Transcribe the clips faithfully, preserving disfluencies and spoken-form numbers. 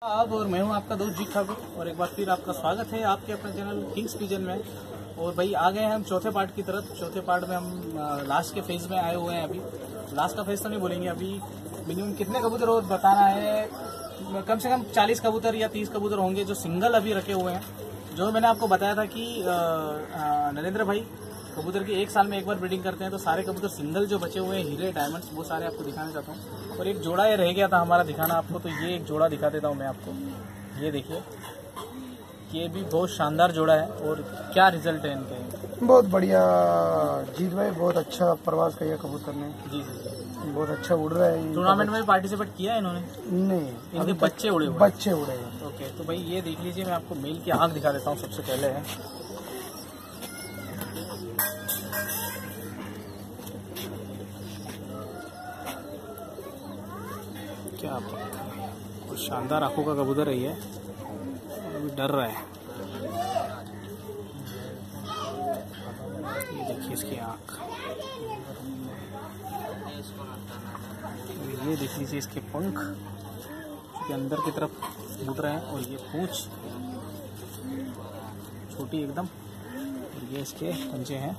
अब और मैं हूं आपका दोस्त जी ठाकुर और एक बार फिर आपका स्वागत है आपके अपने चैनल किंग्स पिजन में। और भाई आ गए हैं हम चौथे पार्ट की तरफ। चौथे पार्ट में हम लास्ट के फेज में आए हुए हैं। अभी लास्ट का फेज तो नहीं बोलेंगे, अभी मिनिमम कितने कबूतर और बताना है, कम से कम चालीस कबूतर या तीस कबूतर होंगे जो सिंगल अभी रखे हुए हैं। जो मैंने आपको बताया था कि नरेंद्र भाई कबूतर की एक साल में एक बार ब्रीडिंग करते हैं, तो सारे कबूतर सिंगल जो बचे हुए हैं हीरे डायमंड्स वो सारे आपको दिखाना चाहता हूँ। और एक जोड़ा ये रह गया था हमारा दिखाना आपको, तो ये एक जोड़ा दिखा देता हूँ मैं आपको। ये देखिए, ये भी बहुत शानदार जोड़ा है और क्या रिजल्ट है इनके। बहुत बढ़िया जीत भाई, बहुत अच्छा प्रवास किया कबूतर ने। जी जी, बहुत अच्छा उड़ रहा है। टूर्नामेंट में भी पार्टिसिपेट किया है इन्होंने? नहीं, इनके बच्चे उड़े हुए बच्चे उड़े हैं। ओके, तो भाई ये देख लीजिए, मैं आपको मेल की आंख दिखा देता हूँ सबसे पहले है। क्या बहुत शानदार आंखों का कबूतर है ये, अभी डर रहा है। ये देखिए इसकी आंख, ये देख लीजिए इसके पंख के अंदर की तरफ उड़ रहे हैं, और ये पूंछ छोटी एकदम, और ये इसके पंजे हैं।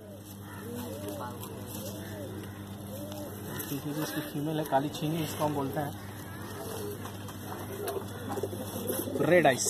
देखिए इसकी फीमेल है, काली छीनी इसको हम बोलते हैं, रेड आइस।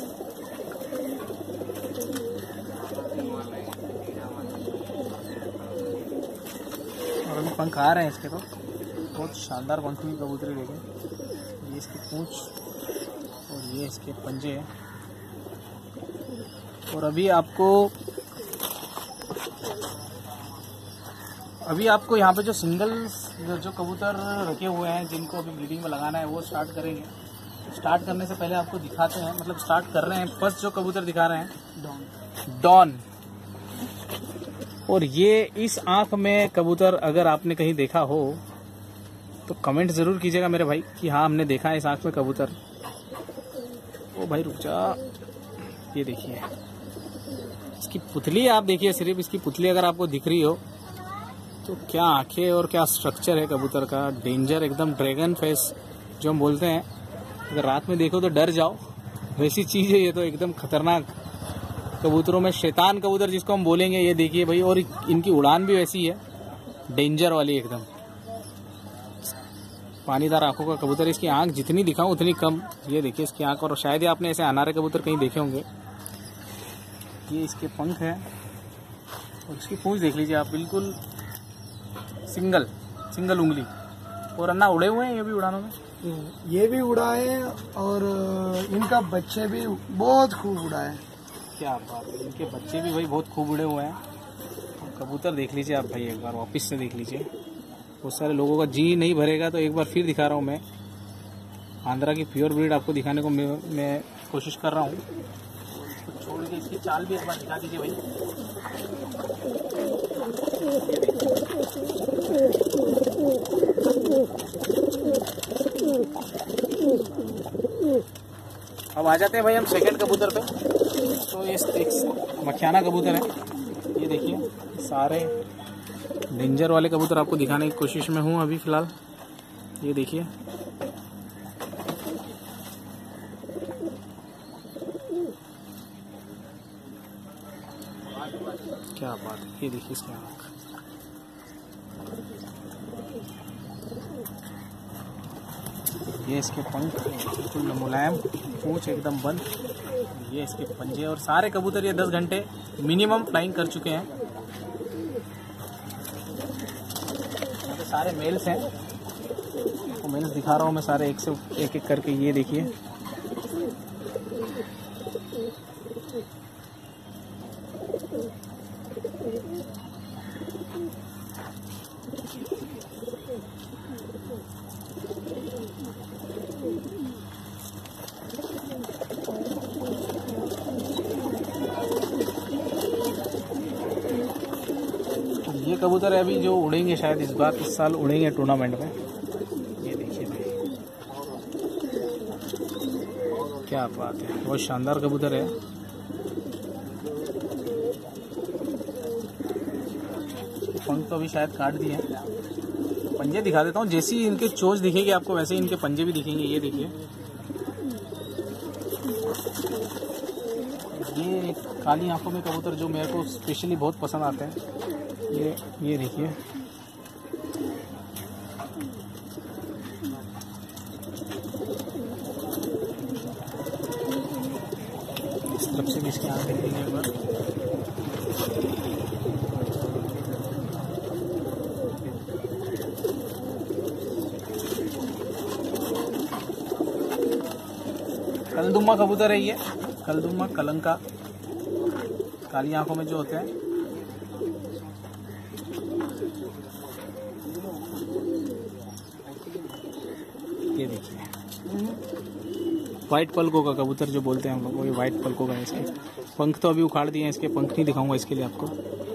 और अभी पंख आ रहे हैं इसके, तो बहुत शानदार पंखों की कबूतरी देखें। ये इसकी पूंछ और ये इसके पंजे हैं। और अभी आपको अभी आपको यहाँ पे जो सिंगल जो कबूतर रखे हुए हैं जिनको अभी ब्रीडिंग में लगाना है वो स्टार्ट करेंगे। स्टार्ट करने से पहले आपको दिखाते हैं, मतलब स्टार्ट कर रहे हैं। फर्स्ट जो कबूतर दिखा रहे हैं डॉन डॉन और ये इस आंख में कबूतर अगर आपने कहीं देखा हो तो कमेंट जरूर कीजिएगा मेरे भाई कि हाँ हमने देखा है इस आंख में कबूतर। ओ भाई रुक जा, ये देखिए इसकी पुतली, आप देखिए सिर्फ इसकी पुतली अगर आपको दिख रही हो तो क्या आंखें और क्या स्ट्रक्चर है कबूतर का। डेंजर एकदम, ड्रैगन फेस जो हम बोलते हैं, अगर रात में देखो तो डर जाओ, वैसी चीज है ये तो। एकदम खतरनाक कबूतरों में शैतान कबूतर जिसको हम बोलेंगे, ये देखिए भाई। और इनकी उड़ान भी वैसी है, डेंजर वाली एकदम। पानीदार आंखों का कबूतर, इसकी आंख जितनी दिखाऊं उतनी कम। ये देखिए इसकी आंख, और शायद ही आपने ऐसे अनारे कबूतर कहीं देखे होंगे। ये इसके पंख है और इसकी पूंछ देख लीजिए आप, बिल्कुल सिंगल सिंगल उंगली। और अन्ना उड़े हुए हैं ये भी उड़ानों में, ये भी उड़ा है और इनका बच्चे भी बहुत खूब उड़ा है। क्या बात है, इनके बच्चे भी भाई बहुत खूब उड़े हुए हैं। कबूतर देख लीजिए आप भाई, एक बार वापस से देख लीजिए। बहुत सारे लोगों का जी नहीं भरेगा तो एक बार फिर दिखा रहा हूँ मैं। आंध्रा की प्योर ब्रीड आपको दिखाने को मैं, मैं कोशिश कर रहा हूँ। इसको छोड़ के इसकी चाल भी एक बार दिखा दीजिए भाई। अब आ जाते हैं भाई हम सेकंड कबूतर पे। तो ये एक मखियाना कबूतर है, ये देखिए। सारे डेंजर वाले कबूतर आपको दिखाने की कोशिश में हूँ अभी फिलहाल। ये देखिए, क्या बात है, ये देखिए इसकी आँख। ये इसके पंख बिल्कुल मुलायम, पूंछ एकदम बंद। ये इसके पंजे, और सारे कबूतर ये दस घंटे मिनिमम फ्लाइंग कर चुके हैं। तो सारे मेल्स हैं, तो मेल्स दिखा रहा हूँ मैं सारे एक से एक एक करके। ये देखिए, ये कबूतर है अभी जो उड़ेंगे शायद इस बार, इस साल उड़ेंगे टूर्नामेंट में। ये देखिए भाई, क्या बात है, बहुत शानदार कबूतर है। पंख तो अभी शायद काट दिए हैं। पंजे दिखा देता हूँ, जैसी इनके चोंच दिखेगी आपको वैसे ही इनके पंजे भी दिखेंगे। ये देखिए, ये काली आंखों में कबूतर जो मेरे को स्पेशली बहुत पसंद आते हैं, ये ये देखिए। इस तरफ से भी इसकी आँख देखेंगे एक बार। कलदुम्मा कबूतर है ये, कलदुम्मा कलंका, काली आंखों में जो होते हैं। ये देखिए वाइट पलकों का कबूतर जो बोलते हैं हम लोग, वो ये वाइट पलकों का है। इसके पंख तो अभी उखाड़ दिए हैं, इसके पंख नहीं दिखाऊंगा इसके लिए आपको।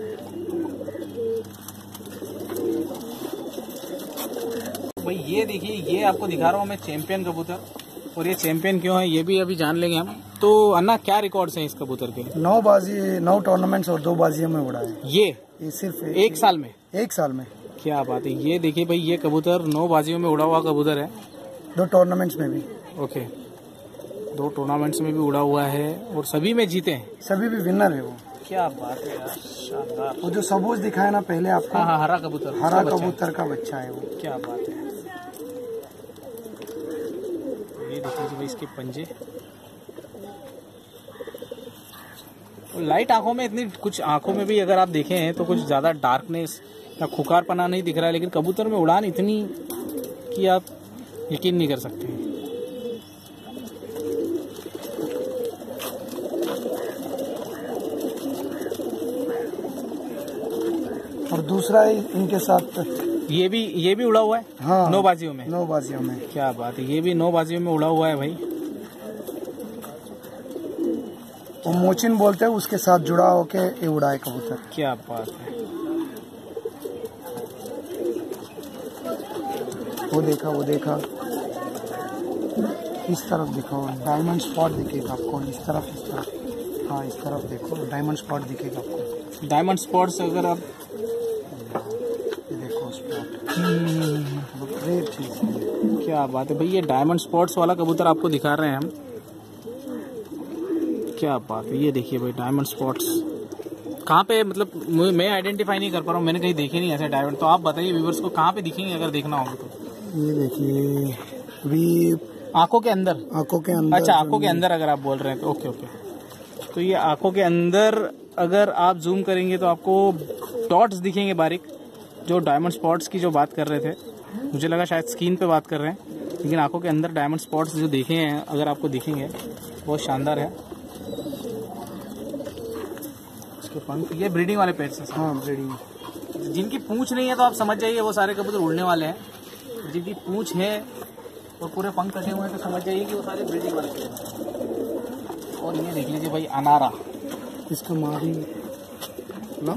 भाई ये देखिए, ये आपको दिखा रहा हूँ मैं चैंपियन कबूतर, और ये चैंपियन क्यों है ये भी अभी जान लेंगे हम। तो अन्ना क्या रिकॉर्ड्स हैं इस कबूतर के? नौ बाजी, नौ टूर्नामेंट्स और दो बाजियों में उड़ा है ये ये सिर्फ एक, एक साल में एक साल में क्या बात है। ये देखिए भाई, ये कबूतर नौ बाजियों में उड़ा हुआ कबूतर है, दो टूर्नामेंट्स में भी। ओके, दो टूर्नामेंट्स में भी उड़ा हुआ है और सभी में जीते हैं, सभी भी विनर है वो। क्या बात है यार, शानदार। वो जो सबूत दिखाया ना पहले आपको, हाँ हाँ, हरा कबूतर, हरा कबूतर का बच्चा है वो। क्या बात है। ये देखिए भाई इसके पंजे, लाइट आंखों में इतनी, कुछ आंखों में भी अगर आप देखें तो कुछ ज्यादा डार्कनेस या खुकारपना नहीं दिख रहा है, लेकिन कबूतर में उड़ान इतनी कि आप यकीन नहीं कर सकते। और दूसरा इनके साथ ये भी ये भी उड़ा हुआ है। हाँ, नौ बाजियों में नौ बाजियों में क्या बात है, ये भी नौ बाजियों में उड़ा हुआ है भाई। वो मोचिन बोलते हैं, उसके साथ जुड़ा होके ये उड़ा है कबूतर। क्या बात है। वो देखा वो देखा इस तरफ देखो, डायमंड स्पॉट दिखेगा आपको, इस तरफ इस तरफ, हाँ इस तरफ देखो, डायमंड स्पॉट दिखेगा आपको। डायमंड स्पॉट्स अगर आप ये देखो स्पॉट, ग्रेट चीज है। क्या बात है भाई, ये डायमंड स्पॉट्स वाला कबूतर आपको दिखा रहे हैं हम। क्या बात है, ये देखिए भाई डायमंड स्पॉट्स कहाँ पे, मतलब मैं आइडेंटिफाई नहीं कर पा रहा हूँ, मैंने कहीं देखे नहीं ऐसे डायमंड। तो आप बताइए व्यूवर्स को कहाँ पे दिखेंगे अगर देखना होगा तो। ये देखिए अभी आंखों के अंदर, आंखों के अंदर। अच्छा आंखों के अंदर अगर आप बोल रहे हैं तो ओके ओके। तो ये आंखों के अंदर अगर आप जूम करेंगे तो आपको डॉट्स दिखेंगे बारीक, जो डायमंड स्पॉट्स की जो बात कर रहे थे। मुझे लगा शायद स्किन पे बात कर रहे हैं, लेकिन आंखों के अंदर डायमंड स्पॉट्स जो देखे हैं अगर आपको दिखेंगे, बहुत शानदार है। इसके पंख, ये ब्रीडिंग वाले पेट्स हैं। हाँ ब्रीडिंग। जिनकी पूंछ नहीं है तो आप समझ जाइए वो सारे कबूतर उड़ने वाले हैं। जिनकी पूंछ है और पूरे पंख कटे हुए हैं तो समझ जाइए कि वो सारे ब्रीडिंग वाले पेट्स हैं। और ये देख लीजिए भाई अनारा, इसका मारी ना,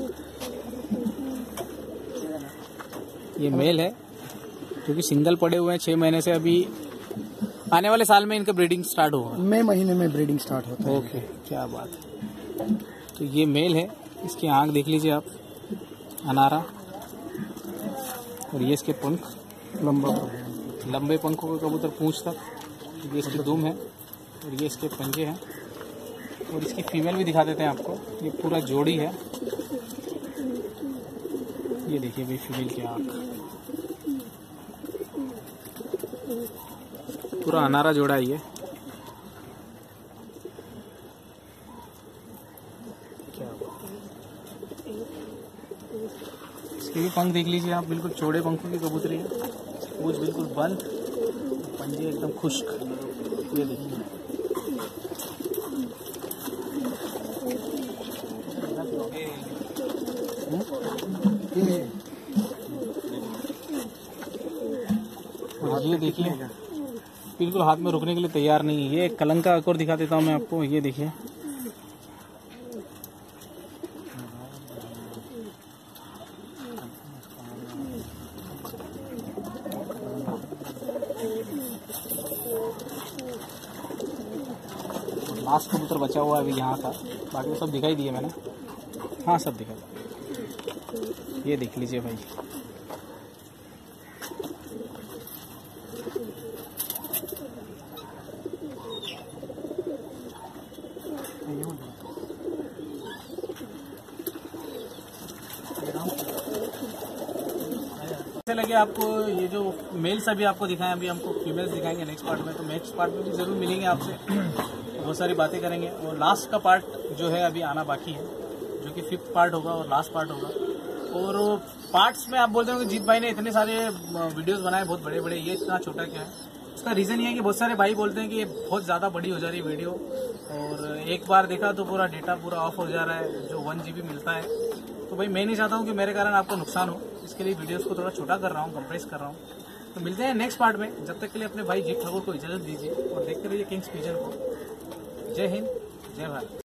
ये मेल है क्योंकि सिंगल पड़े हुए हैं छह महीने से। अभी आने वाले साल में इनका ब्रीडिंग स्टार्ट होगा, मई महीने में ब्रीडिंग स्टार्ट होता है। ओके क्या बात है। तो ये मेल है, इसकी आंख देख लीजिए आप, अनारा। और ये इसके पंख, लंबा लंबे पंखों का कबूतर पूंछ तक। ये इसकी दुम है और ये इसके पंजे हैं। और इसकी फीमेल भी दिखा देते हैं आपको, ये पूरा जोड़ी है। ये देखिए भाई फीमेल की आंख, पूरा अनारा जोड़ा है ये। क्या इसके भी पंख देख लीजिए आप, बिल्कुल चौड़े पंखों की कबूतरी है। पूंछ बिल्कुल बंद, पंजे एकदम खुश्क। ये देखिए ये और ये देखिए बिल्कुल हाथ में रुकने के लिए तैयार नहीं है। ये कलंका एक और दिखा देता हूँ मैं आपको, ये देखिए लास्ट कबूतर बचा हुआ है अभी यहाँ था, बाकी सब दिखाई दिए मैंने। हाँ सब दिखाई, ये देख लीजिए भाई। कैसे लगे आपको ये जो मेल्स अभी आपको दिखाएं, अभी हमको फीमेल्स दिखाएंगे नेक्स्ट पार्ट में, तो नेक्स्ट पार्ट में भी जरूर मिलेंगे आपसे, बहुत सारी बातें करेंगे। और लास्ट का पार्ट जो है अभी आना बाकी है, जो कि फिफ्थ पार्ट होगा और लास्ट पार्ट होगा। और पार्ट्स में आप बोलते हो कि जीत भाई ने इतने सारे वीडियोस बनाए बहुत बड़े बड़े, ये इतना छोटा क्या है? उसका रीज़न ये है कि बहुत सारे भाई बोलते हैं कि ये बहुत ज़्यादा बड़ी हो जा रही है वीडियो, और एक बार देखा तो पूरा डेटा पूरा ऑफ हो जा रहा है, जो वन जी बी मिलता है। तो भाई मैं नहीं चाहता हूँ कि मेरे कारण आपको नुकसान हो, इसके लिए वीडियोस को थोड़ा छोटा कर रहा हूँ, कंप्रेस कर रहा हूँ। तो मिलते हैं नेक्स्ट पार्ट में, जब तक के लिए अपने भाई जीत ठाकुर को इजाज़त दीजिए और देखते रहिए किंग्स पिजन को। जय हिंद, जय भारत।